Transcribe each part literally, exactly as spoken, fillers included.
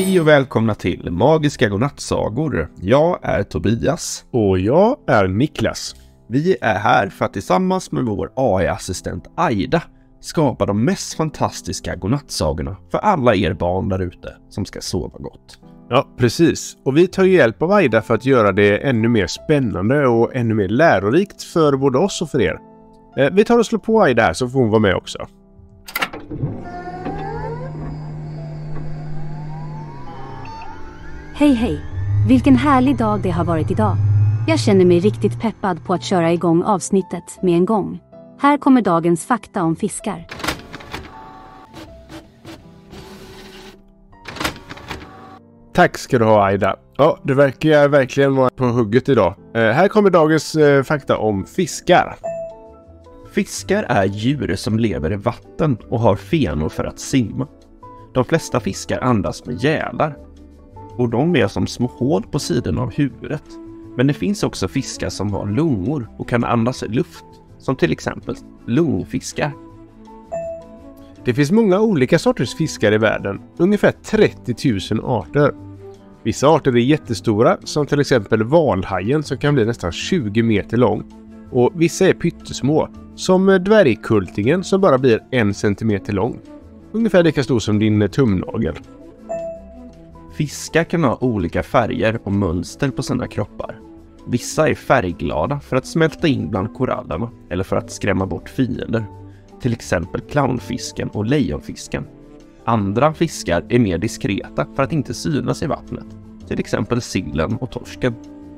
Hej och välkomna till Magiska godnattsagor. Jag är Tobias. Och jag är Niklas. Vi är här för att tillsammans med vår A I-assistent Aida skapa de mest fantastiska godnattsagorna för alla er barn där ute som ska sova gott. Ja, precis. Och vi tar hjälp av Aida för att göra det ännu mer spännande och ännu mer lärorikt för både oss och för er. Eh, vi tar och slår på Aida här så får hon vara med också. Hej hej! Vilken härlig dag det har varit idag. Jag känner mig riktigt peppad på att köra igång avsnittet med en gång. Här kommer dagens fakta om fiskar. Tack ska du ha Aida. Ja, du verkar verkligen vara på hugget idag. Eh, här kommer dagens eh, fakta om fiskar. Fiskar är djur som lever i vatten och har fenor för att simma. De flesta fiskar andas med gälar. Och de är som små hål på sidan av huvudet. Men det finns också fiskar som har lungor och kan andas luft. Som till exempel lungfiskar. Det finns många olika sorters fiskar i världen. Ungefär trettio tusen arter. Vissa arter är jättestora, som till exempel valhajen som kan bli nästan tjugo meter lång. Och vissa är pyttesmå, som dvärgkultingen som bara blir en centimeter lång. Ungefär lika stor som din tumnagel. Fiskar kan ha olika färger och mönster på sina kroppar. Vissa är färgglada för att smälta in bland korallerna eller för att skrämma bort fiender. Till exempel clownfisken och lejonfisken. Andra fiskar är mer diskreta för att inte synas i vattnet. Till exempel sillen och torsken.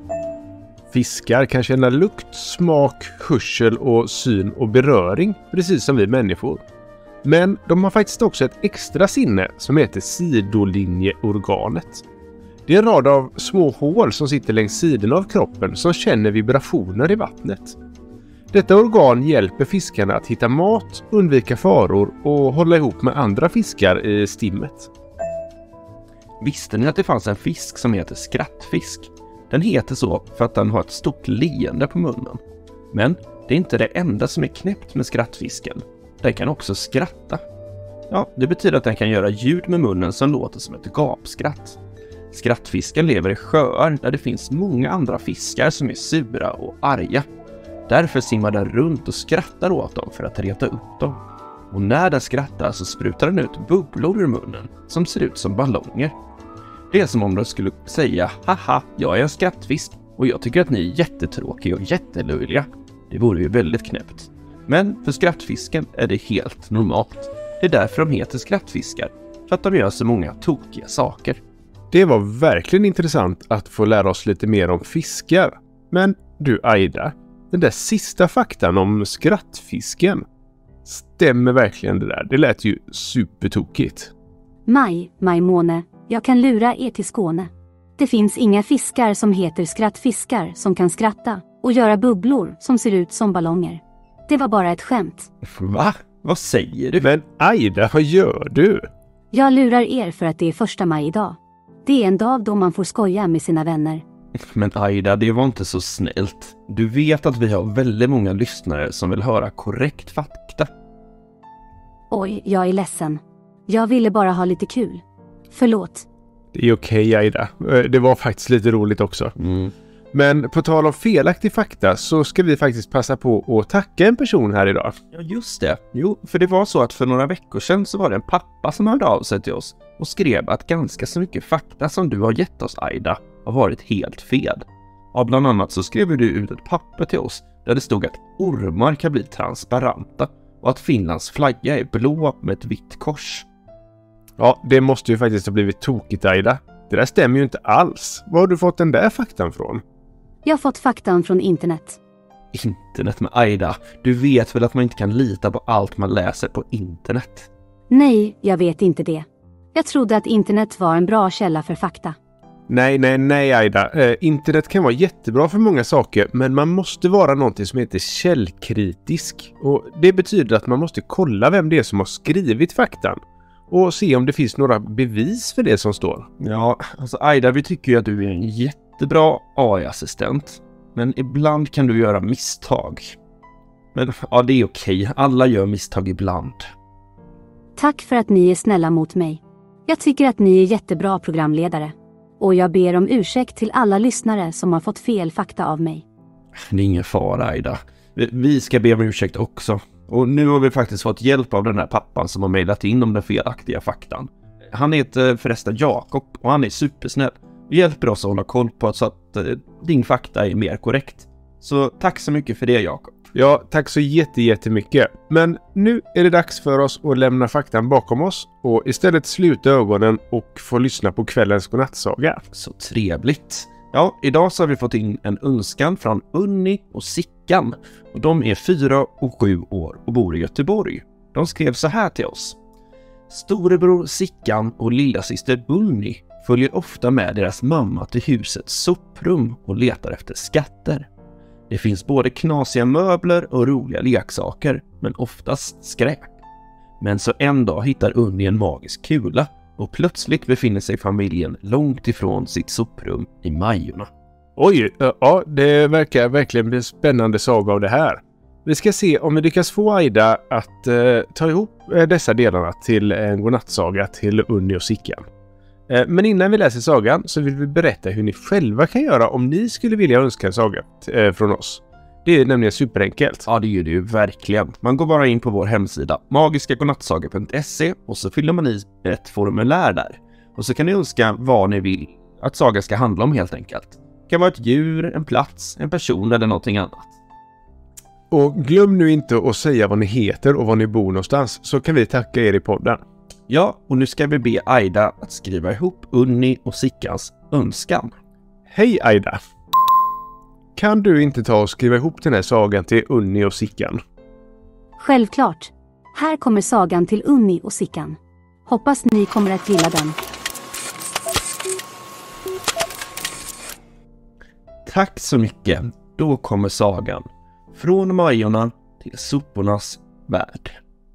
Fiskar kan känna lukt, smak, hörsel och syn och beröring, precis som vi människor. Men de har faktiskt också ett extra sinne som heter sidolinjeorganet. Det är en rad av små hål som sitter längs sidan av kroppen som känner vibrationer i vattnet. Detta organ hjälper fiskarna att hitta mat, undvika faror och hålla ihop med andra fiskar i stimmet. Visste ni att det fanns en fisk som heter skrattfisk? Den heter så för att den har ett stort leende på munnen. Men det är inte det enda som är knäppt med skrattfisken. Den kan också skratta. Ja, det betyder att den kan göra ljud med munnen som låter som ett gapskratt. Skrattfisken lever i sjöar där det finns många andra fiskar som är sura och arga. Därför simmar den runt och skrattar åt dem för att reta upp dem. Och när den skrattar så sprutar den ut bubblor ur munnen som ser ut som ballonger. Det är som om de skulle säga: haha, jag är en skrattfisk och jag tycker att ni är jättetråkiga och jättelöjliga. Det vore ju väldigt knäppt. Men för skrattfisken är det helt normalt. Det är därför de heter skrattfiskar, för att de gör så många tokiga saker. Det var verkligen intressant att få lära oss lite mer om fiskar. Men du Aida, den där sista faktan om skrattfisken, stämmer verkligen det där? Det lät ju supertokigt. Maj, Majmåne, jag kan lura er till Skåne. Det finns inga fiskar som heter skrattfiskar som kan skratta och göra bubblor som ser ut som ballonger. Det var bara ett skämt. Va? Vad säger du? Men Aida, vad gör du? Jag lurar er för att det är första maj idag. Det är en dag då man får skoja med sina vänner. Men Aida, det var inte så snällt. Du vet att vi har väldigt många lyssnare som vill höra korrekt fakta. Oj, jag är ledsen. Jag ville bara ha lite kul. Förlåt. Det är okej Aida. Det var faktiskt lite roligt också. Mm. Men på tal om felaktig fakta så ska vi faktiskt passa på att tacka en person här idag. Ja, just det. Jo, för det var så att för några veckor sedan så var det en pappa som hörde av sig till oss och skrev att ganska så mycket fakta som du har gett oss, Aida, har varit helt fel. Ja, bland annat så skrev du ut ett papper till oss där det stod att ormar kan bli transparenta och att Finlands flagga är blå med ett vitt kors. Ja, det måste ju faktiskt ha blivit tokigt Aida. Det där stämmer ju inte alls. Var har du fått den där faktan från? Jag har fått faktan från internet. Internet med Aida. Du vet väl att man inte kan lita på allt man läser på internet? Nej, jag vet inte det. Jag trodde att internet var en bra källa för fakta. Nej, nej, nej Aida. Eh, internet kan vara jättebra för många saker, men man måste vara någonting som heter källkritisk. Och det betyder att man måste kolla vem det är som har skrivit faktan. Och se om det finns några bevis för det som står. Ja, alltså Aida, vi tycker ju att du är en jättebra A I-assistent. Men ibland kan du göra misstag. Men ja, det är okej. Alla gör misstag ibland. Tack för att ni är snälla mot mig. Jag tycker att ni är jättebra programledare. Och jag ber om ursäkt till alla lyssnare som har fått fel fakta av mig. Det är ingen fara, Aida. Vi ska be om ursäkt också. Och nu har vi faktiskt fått hjälp av den här pappan som har mejlat in om den felaktiga faktan. Han heter förresten Jakob och han är supersnäll. Vi hjälper oss att hålla koll på så att eh, din fakta är mer korrekt. Så tack så mycket för det, Jakob. Ja, tack så jätte, jättemycket. Men nu är det dags för oss att lämna faktan bakom oss och istället sluta ögonen och få lyssna på kvällens godnattsaga. Så trevligt. Ja, idag så har vi fått in en önskan från Unni och Sickan. Och de är fyra och sju år och bor i Göteborg. De skrev så här till oss. Storebror Sickan och lilla syster Unni följer ofta med deras mamma till husets soprum och letar efter skatter. Det finns både knasiga möbler och roliga leksaker, men oftast skräp. Men så en dag hittar Unni en magisk kula och plötsligt befinner sig familjen långt ifrån sitt soprum i Majorna. Oj, ja, det verkar verkligen bli en spännande saga av det här. Vi ska se om vi lyckas få Aida att eh, ta ihop eh, dessa delarna till en godnattsaga till Unni och Sickan. Eh, men innan vi läser sagan så vill vi berätta hur ni själva kan göra om ni skulle vilja önska en saga eh, från oss. Det är nämligen superenkelt. Ja, det är det ju verkligen. Man går bara in på vår hemsida magiska godnattsaga punkt se och så fyller man i ett formulär där. Och så kan ni önska vad ni vill att saga ska handla om helt enkelt. Det kan vara ett djur, en plats, en person eller någonting annat. Och glöm nu inte att säga vad ni heter och var ni bor någonstans så kan vi tacka er i podden. Ja, och nu ska vi be Aida att skriva ihop Unni och Sickans önskan. Hej Aida! Kan du inte ta och skriva ihop den här sagan till Unni och Sickan? Självklart. Här kommer sagan till Unni och Sickan. Hoppas ni kommer att gilla den. Tack så mycket. Då kommer sagan. Från Majorna till sopornas värld.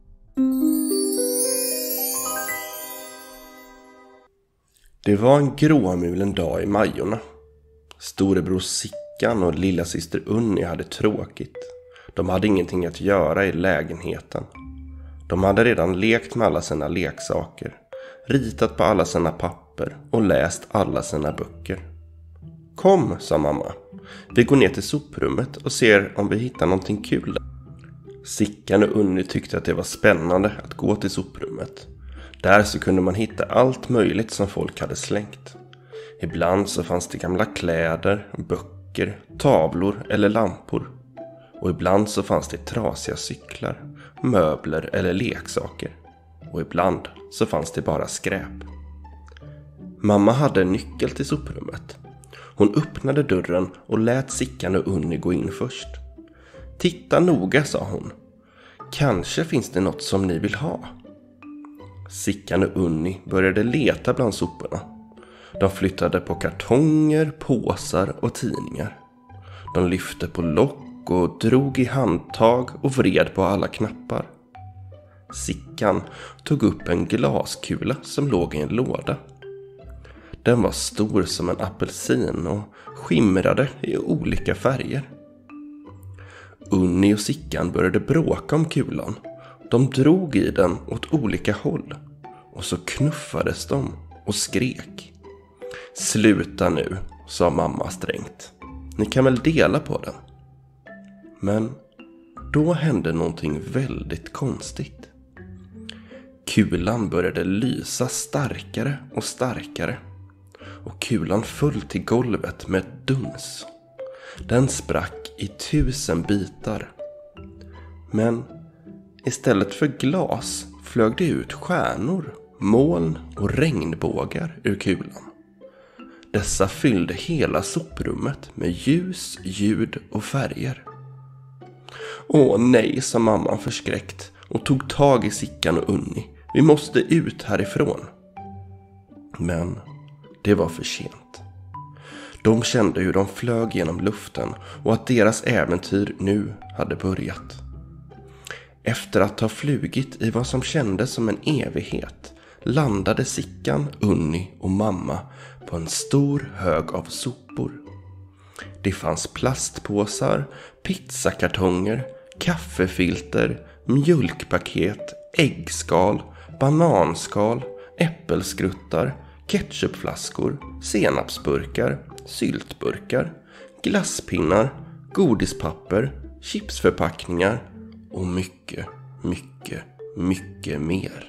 Det var en gråmulen dag i Majorna. Storebror Sickan och lilla syster Unni hade tråkigt. De hade ingenting att göra i lägenheten. De hade redan lekt med alla sina leksaker, ritat på alla sina papper och läst alla sina böcker. Kom, sa mamma. Vi går ner till soprummet och ser om vi hittar någonting kul. Sickan och Unni tyckte att det var spännande att gå till soprummet. Där så kunde man hitta allt möjligt som folk hade slängt. Ibland så fanns det gamla kläder, böcker, tavlor eller lampor. Och ibland så fanns det trasiga cyklar, möbler eller leksaker. Och ibland så fanns det bara skräp. Mamma hade en nyckel till soprummet. Hon öppnade dörren och lät Sickan och Unni gå in först. Titta noga, sa hon. Kanske finns det något som ni vill ha. Sickan och Unni började leta bland soporna. De flyttade på kartonger, påsar och tidningar. De lyfte på lock och drog i handtag och vred på alla knappar. Sickan tog upp en glaskula som låg i en låda. Den var stor som en apelsin och skimrade i olika färger. Unni och Sickan började bråka om kulan. De drog i den åt olika håll. Och så knuffades de och skrek. Sluta nu, sa mamma strängt. Ni kan väl dela på den? Men då hände någonting väldigt konstigt. Kulan började lysa starkare och starkare. Och kulan föll till golvet med ett duns. Den sprack i tusen bitar. Men istället för glas flög det ut stjärnor, moln och regnbågar ur kulan. Dessa fyllde hela soprummet med ljus, ljud och färger. Åh nej, sa mamman förskräckt och tog tag i Sickan och Unni. Vi måste ut härifrån. Men det var för sent. De kände hur de flög genom luften och att deras äventyr nu hade börjat. Efter att ha flugit i vad som kändes som en evighet landade Sickan, Unni och mamma på en stor hög av sopor. Det fanns plastpåsar, pizzakartonger, kaffefilter, mjölkpaket, äggskal, bananskal, äppelskruttar, ketchupflaskor, senapsburkar, syltburkar, glasspinnar, godispapper, chipsförpackningar och mycket, mycket, mycket mer.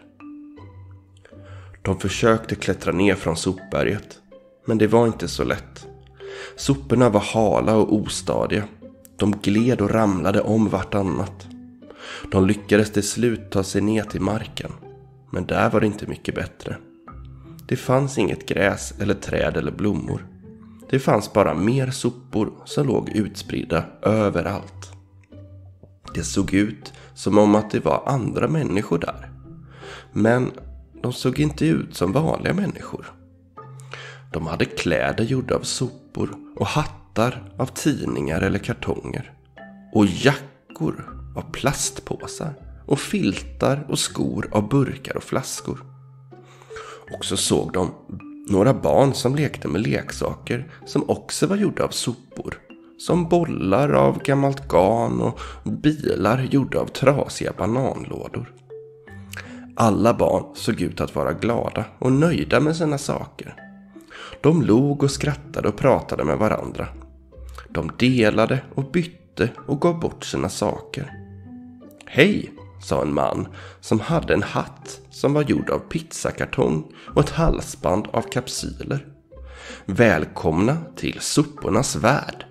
De försökte klättra ner från sopberget, men det var inte så lätt. Soporna var hala och ostadiga. De gled och ramlade om vartannat. De lyckades till slut ta sig ner till marken, men där var det inte mycket bättre. Det fanns inget gräs eller träd eller blommor. Det fanns bara mer sopor som låg utspridda överallt. Det såg ut som om att det var andra människor där. Men de såg inte ut som vanliga människor. De hade kläder gjorda av sopor och hattar av tidningar eller kartonger. Och jackor av plastpåsar och filtar och skor av burkar och flaskor. Och så såg de några barn som lekte med leksaker som också var gjorda av sopor. Som bollar av gammalt garn och bilar gjorda av trasiga bananlådor. Alla barn såg ut att vara glada och nöjda med sina saker. De log och skrattade och pratade med varandra. De delade och bytte och gav bort sina saker. Hej, sa en man som hade en hatt som var gjord av pizzakartong och ett halsband av kapsyler. Välkomna till sopornas värld.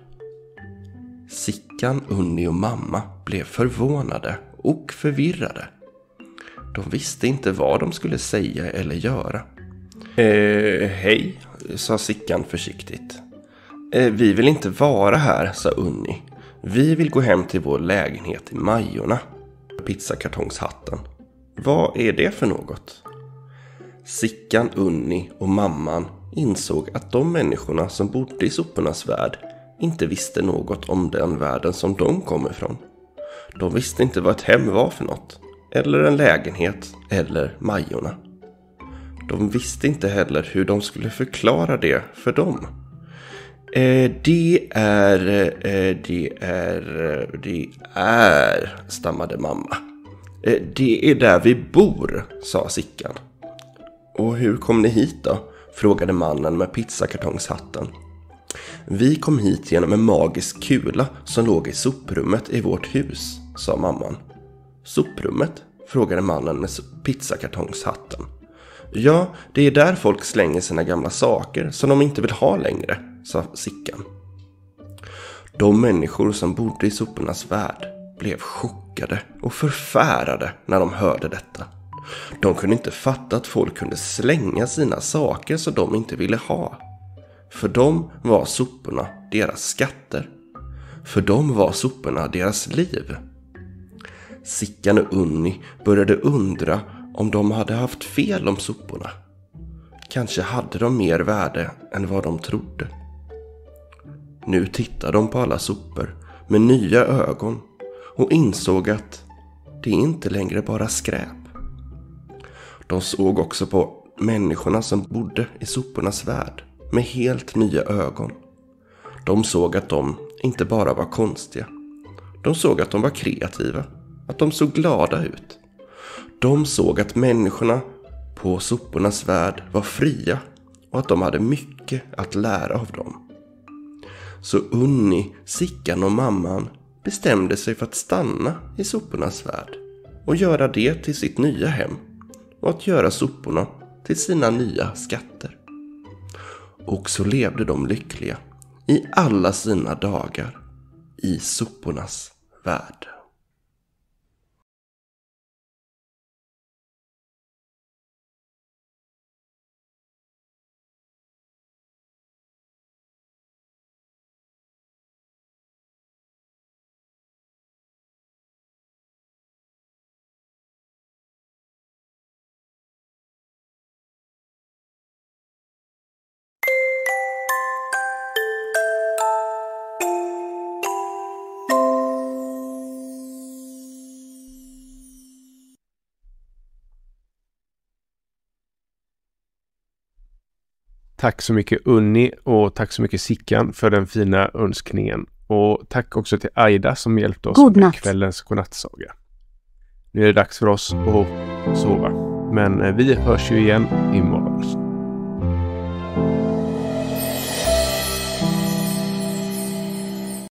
Sickan, Unni och mamma blev förvånade och förvirrade. De visste inte vad de skulle säga eller göra. Eh, hej, sa Sickan försiktigt. Eh, vi vill inte vara här, sa Unni. Vi vill gå hem till vår lägenhet i Majorna. Pizzakartongshatten. Vad är det för något? Sickan, Unni och mamman insåg att de människorna som bodde i sopornas värld inte visste något om den världen som de kommer ifrån. De visste inte vad ett hem var för något, eller en lägenhet, eller Majorna. De visste inte heller hur de skulle förklara det för dem. Eh, det är, eh, det är, det är, stammade mamma. Eh, det är där vi bor, sa Sickan. Och hur kom ni hit då? Frågade mannen med pizzakartongshatten. Vi kom hit genom en magisk kula som låg i soprummet i vårt hus, sa mamman. Soprummet? Frågade mannen med pizzakartongshatten. Ja, det är där folk slänger sina gamla saker som de inte vill ha längre, sa Sickan. De människor som bodde i sopornas värld blev chockade och förfärade när de hörde detta. De kunde inte fatta att folk kunde slänga sina saker som de inte ville ha. För dem var soporna deras skatter. För dem var soporna deras liv. Sickan och Unni började undra om de hade haft fel om soporna. Kanske hade de mer värde än vad de trodde. Nu tittade de på alla sopor med nya ögon och insåg att det inte längre bara skräp. De såg också på människorna som bodde i sopornas värld med helt nya ögon. De såg att de inte bara var konstiga. De såg att de var kreativa, att de såg glada ut. De såg att människorna på sopornas värld var fria och att de hade mycket att lära av dem. Så Unni, Sickan och mamman bestämde sig för att stanna i sopornas värld och göra det till sitt nya hem och att göra soporna till sina nya skatter. Och så levde de lyckliga i alla sina dagar i sopornas värld. Tack så mycket Unni och tack så mycket Sickan för den fina önskningen. Och tack också till Aida som hjälpte oss God med natt. kvällens godnattsaga. Nu är det dags för oss att sova. Men vi hörs ju igen imorgon.